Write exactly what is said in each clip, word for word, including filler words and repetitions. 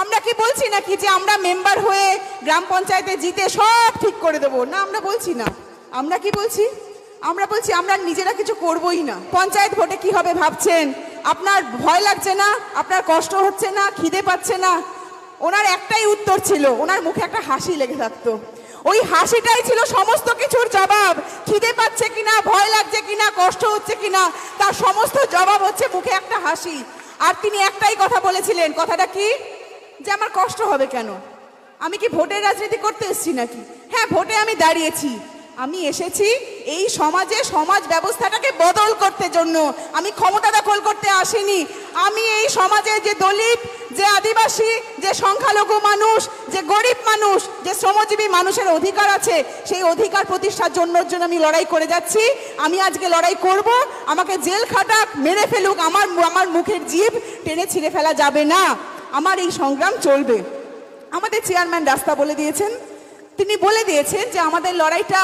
আমরা কি বলছি নাকি যে আমরা মেম্বার হয়ে গ্রাম পঞ্চায়েতে জিতে সব ঠিক করে দেবো? না, আমরা বলছি না। আমরা কি বলছি? আমরা বলছি আমরা নিজেরা কিছু করবই না। পঞ্চায়েত ভোটে কি হবে ভাবছেন? আপনার ভয় লাগছে না? আপনার কষ্ট হচ্ছে না? খিদে পাচ্ছে না? ওনার একটাই উত্তর ছিল, ওনার মুখে একটা হাসি লেগে থাকতো। ওই হাসিটাই ছিল সমস্ত কিছুর জবাব। খিদে পাচ্ছে কিনা, ভয় লাগছে কিনা, কষ্ট হচ্ছে কিনা, তার সমস্ত জবাব হচ্ছে মুখে একটা হাসি। আর তিনি একটাই কথা বলেছিলেন, কথাটা কি? যে আমার কষ্ট হবে কেন? আমি কি ভোটের রাজনীতি করতে এসেছি নাকি? হ্যাঁ, ভোটে আমি দাঁড়িয়েছি, আমি এসেছি এই সমাজে সমাজ ব্যবস্থাটাকে বদল করতে জন্য। আমি ক্ষমতা দখল করতে আসিনি। আমি এই সমাজে যে দলিত, যে আদিবাসী, যে সংখ্যালঘু মানুষ, যে গরিব মানুষ, যে শ্রমজীবী মানুষের অধিকার আছে, সেই অধিকার প্রতিষ্ঠার জন্য জন্য আমি লড়াই করে যাচ্ছি। আমি আজকে লড়াই করব। আমাকে জেল খাটাক, মেরে ফেলুক, আমার আমার মুখের জিভ টেনে ছিঁড়ে ফেলা যাবে না। আমার এই সংগ্রাম চলবে। আমাদের চেয়ারম্যান রাস্তা বলে দিয়েছেন, তিনি বলে দিয়েছেন যে আমাদের লড়াইটা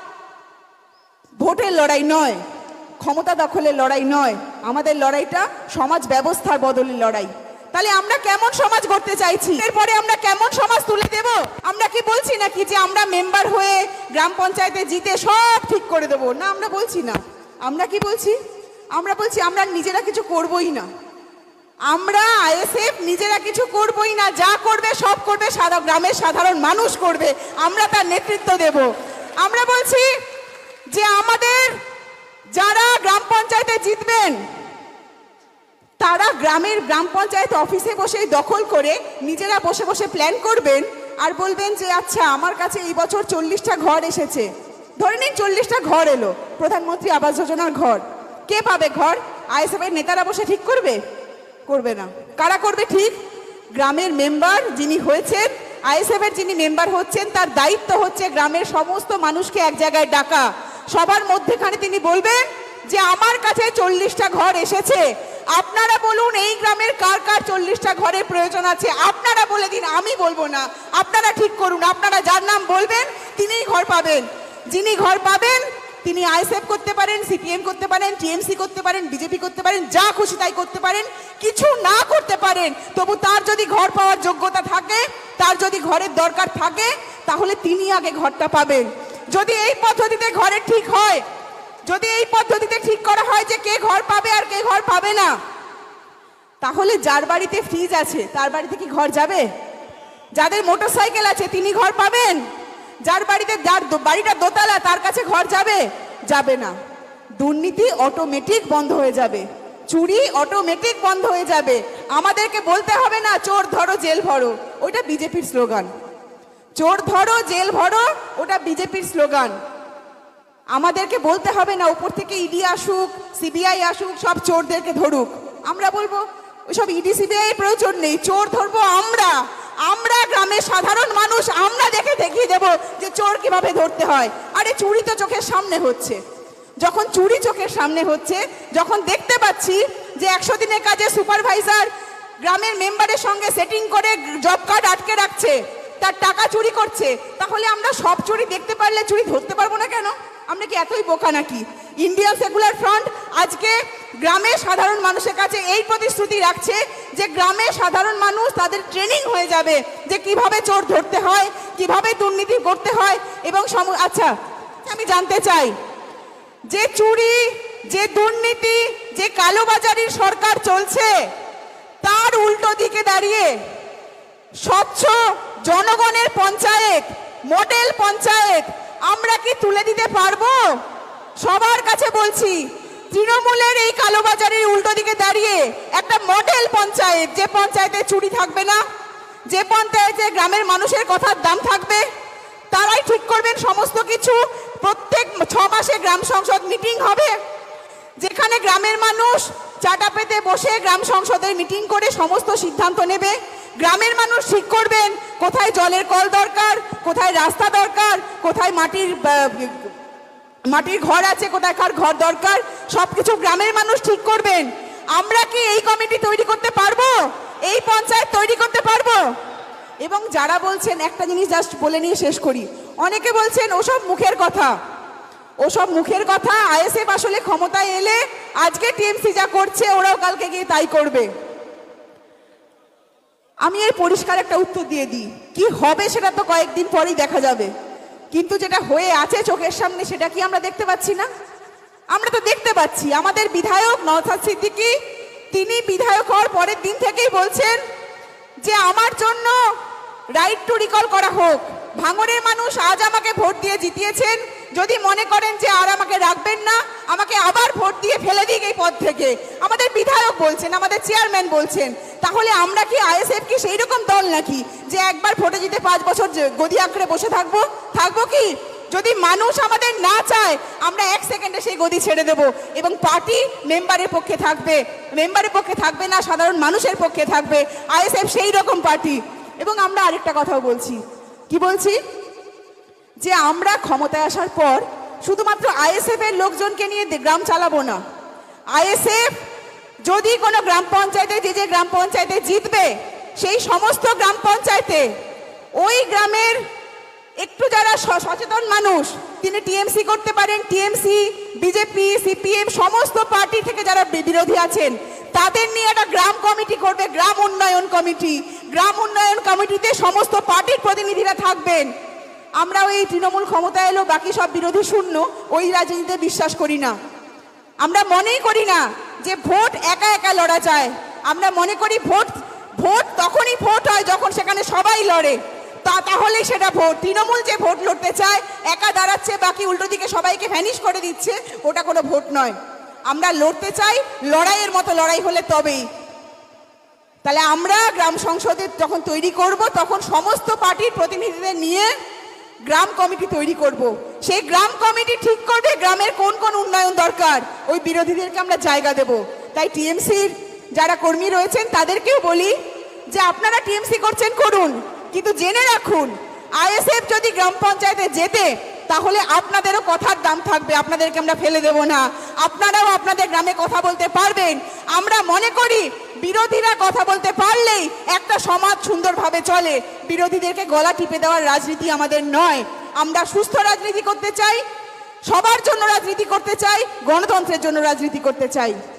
ভোটের লড়াই নয়, ক্ষমতা দখলের লড়াই নয়, আমাদের লড়াইটা সমাজ ব্যবস্থার বদলের লড়াই। তাহলে আমরা কেমন সমাজ গড়তে চাইছি? এরপরে আমরা কেমন সমাজ তুলে দেব? আমরা কি বলছি নাকি যে আমরা মেম্বার হয়ে গ্রাম পঞ্চায়েতে জিতে সব ঠিক করে দেবো? না, আমরা বলছি না। আমরা কি বলছি? আমরা বলছি আমরা নিজেরা কিছু করবই না। আমরা আইএসএফ নিজেরা কিছু করবই না। যা করবে সব করবে সাধারণ গ্রামের সাধারণ মানুষ করবে। আমরা তার নেতৃত্ব দেব। আমরা বলছি যে আমাদের যারা গ্রাম পঞ্চায়েতে জিতবেন তারা গ্রামের গ্রাম পঞ্চায়েত অফিসে বসে দখল করে নিজেরা বসে বসে প্ল্যান করবেন আর বলবেন যে আচ্ছা আমার কাছে এই বছর চল্লিশটা ঘর এসেছে। ধরে নিন চল্লিশটা ঘর এলো, প্রধানমন্ত্রী আবাস যোজনার ঘর। কে পাবে ঘর? আইএসএফের নেতারা বসে ঠিক করবে? করবে না। কারা করবে ঠিক? গ্রামের মেম্বার যিনি হয়েছেন, আইএসএফের যিনি মেম্বার হচ্ছেন, তার দায়িত্ব হচ্ছে গ্রামের সমস্ত মানুষকে এক জায়গায় ডাকা। সবার মধ্যেখানে তিনি বলবেন যে আমার কাছে চল্লিশটা ঘর এসেছে, আপনারা বলুন এই গ্রামের কার কার চল্লিশটা ঘরের প্রয়োজন আছে, আপনারা বলে দিন, আমি বলবো না। আপনারা ঠিক করুন, আপনারা যার নাম বলবেন তিনিই ঘর পাবেন। যিনি ঘর পাবেন তিনি আইএসএফ করতে পারেন, সিপিএম করতে পারেন, টিএমসি করতে পারেন, বিজেপি করতে পারেন, যা খুশি তাই করতে পারেন, কিছু না করতে পারেন, তবু তার যদি ঘর পাওয়ার যোগ্যতা থাকে, তার যদি ঘরের দরকার থাকে, তাহলে তিনি আগে ঘরটা পাবেন। যদি এই পদ্ধতিতে ঘরে ঠিক হয়, যদি এই পদ্ধতিতে ঠিক করা হয় যে কে ঘর পাবে আর কে ঘর পাবে না, তাহলে যার বাড়িতে ফ্রিজ আছে তার বাড়িতে কি ঘর যাবে? যাদের মোটরসাইকেল আছে তিনি ঘর পাবেন? যার বাড়িতে যার বাড়িটা দোতলা তার কাছে ঘর যাবে? যাবে না। দুর্নীতি অটোমেটিক বন্ধ হয়ে যাবে, চুরি অটোমেটিক বন্ধ হয়ে যাবে। আমাদেরকে বলতে হবে না চোর ধরো জেল ভরো, ওইটা বিজেপির স্লোগান। চোর ধরো জেল ভরো ওটা বিজেপির স্লোগান। আমাদেরকে বলতে হবে না উপর থেকে ইডি আসুক, সিবিআই আসুক, সব চোরদেরকে ধরুক। আমরা বলবো ওইসব ইডি সিবিআই প্রয়োজন নেই, চোর ধরবো আমরা। আমরা গ্রামের সাধারণ মানুষ, আমরা দেখে দেখিয়ে দেব যে চোর কিভাবে ধরতে হয়। আরে চুরি তো চোখের সামনে হচ্ছে। যখন চুরি চোখের সামনে হচ্ছে, যখন দেখতে পাচ্ছি যে একশো দিনের কাজে সুপারভাইজার গ্রামের মেম্বারের সঙ্গে সেটিং করে জব কার্ড আটকে রাখছে, তার টাকা চুরি করছে, তাহলে আমরা সব চুরি দেখতে পারলে চুরি ধরতে পারবো না কেন? আমরা কি এতই বোকা নাকি? ইন্ডিয়ান সেকুলার ফ্রন্ট আজকে গ্রামের সাধারণ মানুষের কাছে এই প্রতিশ্রুতি রাখছে যে গ্রামের সাধারণ মানুষ তাদের ট্রেনিং হয়ে যাবে যে কিভাবে চোর ধরতে হয়, কিভাবে দুর্নীতি করতে হয়। এবং আচ্ছা, আমি জানতে চাই যে চুরি, যে দুর্নীতি, যে কালোবাজারির সরকার চলছে, তার উল্টো দিকে দাঁড়িয়ে স্বচ্ছ জনগণের পঞ্চায়েত, মডেল পঞ্চায়েত আমরা কি তুলে দিতে পারবো? সবার কাছে বলছি, তৃণমূলের এই কালোবাজারির উল্টো দিকে দাঁড়িয়ে একটা মডেল পঞ্চায়েত, যে পঞ্চায়েতে চুরি থাকবে না, যে পঞ্চায়েতে গ্রামের মানুষের কথার দাম থাকবে, তারাই ঠিক করবেন সমস্ত কিছু। প্রত্যেক ছ মাসে গ্রাম সংসদ মিটিং হবে, যেখানে গ্রামের মানুষ চাটা পেতে বসে গ্রাম সংসদের মিটিং করে সমস্ত সিদ্ধান্ত নেবে। গ্রামের মানুষ ঠিক করবেন কোথায় জলের কল দরকার, কোথায় রাস্তা দরকার, কোথায় মাটির মাটির ঘর আছে, কোথায় কার ঘর দরকার, সবকিছু গ্রামের মানুষ ঠিক করবেন। আমরা কি এই কমিটি তৈরি করতে পারবো? এই পঞ্চায়েত তৈরি করতে পারবো? এবং যারা বলছেন, একটা জিনিস জাস্ট বলে নিয়ে শেষ করি, অনেকে বলছেন ওসব মুখের কথা, ওসব মুখের কথা। আইএসএফ আসলে ক্ষমতায় এলে আজকে টিএমসি যা করছে ওরাও কালকে গিয়ে তাই করবে। আমি এর পরিষ্কার একটা উত্তর দিয়ে দিই, কি হবে সেটা তো কয়েকদিন পরেই দেখা যাবে, কিন্তু যেটা হয়ে আছে চোখের সামনে সেটা কি আমরা দেখতে পাচ্ছি না? আমরা তো দেখতে পাচ্ছি আমাদের বিধায়ক নওশাদ সিদ্দিকী তিনি বিধায়ক হওয়ার পরের দিন থেকেই বলছেন যে আমার জন্য রাইট টু রিকল করা হোক। ভাঙড়ের মানুষ আজ আমাকে ভোট দিয়ে জিতিয়েছেন, যদি মনে করেন যে আর আমাকে রাখবেন না, আমাকে আবার ভোট দিয়ে ফেলে দিক এই পদ থেকে, আমাদের বিধায়ক বলছেন, আমাদের চেয়ারম্যান বলছেন, তাহলে আমরা কি আইএসএফ কি সেই রকম দল নাকি যে একবার ভোটে জিতে পাঁচ বছর গদি আঁকড়ে বসে থাকবো? থাকবো কি? যদি মানুষ আমাদের না চায় আমরা এক সেকেন্ডে সেই গদি ছেড়ে দেব এবং পার্টি মেম্বারের পক্ষে থাকবে, মেম্বারের পক্ষে থাকবে না, সাধারণ মানুষের পক্ষে থাকবে। আইএসএফ সেই রকম পার্টি। এবং আমরা আরেকটা কথাও বলছি, কি বলছি, যে আমরা ক্ষমতায় আসার পর শুধুমাত্র আইএসএফ এর লোকজনকে নিয়ে গ্রাম চালাবো না। আইএসএফ যদি কোনো গ্রাম পঞ্চায়েতে, যে যে গ্রাম পঞ্চায়েতে জিতবে সেই সমস্ত গ্রাম পঞ্চায়েতে ওই গ্রামের একটু যারা সচেতন মানুষ, তিনি টিএমসি করতে পারেন, টিএমসি, বিজেপি, সিপিএম, সমস্ত পার্টি থেকে যারা বিরোধী আছেন তাদের নিয়ে একটা গ্রাম কমিটি করবে, গ্রাম উন্নয়ন কমিটি। গ্রাম উন্নয়ন কমিটিতে সমস্ত পার্টির প্রতিনিধিরা থাকবেন। আমরা ওই তৃণমূল ক্ষমতা এলো বাকি সব বিরোধী শূন্য, ওই রাজনীতিতে বিশ্বাস করি না। আমরা মনেই করি না যে ভোট একা একা লড়া যায়। আমরা মনে করি ভোট ভোট তখনই ভোট হয় যখন সেখানে সবাই লড়ে, তা তাহলেই সেটা ভোট। তৃণমূল যে ভোট লড়তে চায়, একা দাঁড়াচ্ছে, বাকি উল্টো দিকে সবাইকে ভ্যানিশ করে দিচ্ছে, ওটা কোনো ভোট নয়। আমরা লড়তে চাই, লড়াইয়ের মতো লড়াই হলে তবেই। তাহলে আমরা গ্রাম সংসদে যখন তৈরি করব তখন সমস্ত পার্টির প্রতিনিধিদের নিয়ে গ্রাম কমিটি তৈরি করব। সেই গ্রাম কমিটি ঠিক করবে গ্রামের কোন কোন উন্নয়ন দরকার, ওই বিরোধীদেরকে আমরা জায়গা দেব। তাই টিএমসির যারা কর্মী রয়েছেন তাদেরকেও বলি যে আপনারা টিএমসি করছেন করুন, কিন্তু জেনে রাখুন আইএসএফ যদি গ্রাম পঞ্চায়েতে যেতে তাহলে আপনাদেরও কথার দাম থাকবে, আপনাদেরকে আমরা ফেলে দেব না, আপনারাও আপনাদের গ্রামে কথা বলতে পারবেন। আমরা মনে করি বিরোধীরা কথা বলতে পারলেই একটা সমাজ সুন্দরভাবে চলে। বিরোধীদেরকে গলা টিপে দেওয়ার রাজনীতি আমাদের নয়। আমরা সুস্থ রাজনীতি করতে চাই, সবার জন্য রাজনীতি করতে চাই, গণতন্ত্রের জন্য রাজনীতি করতে চাই।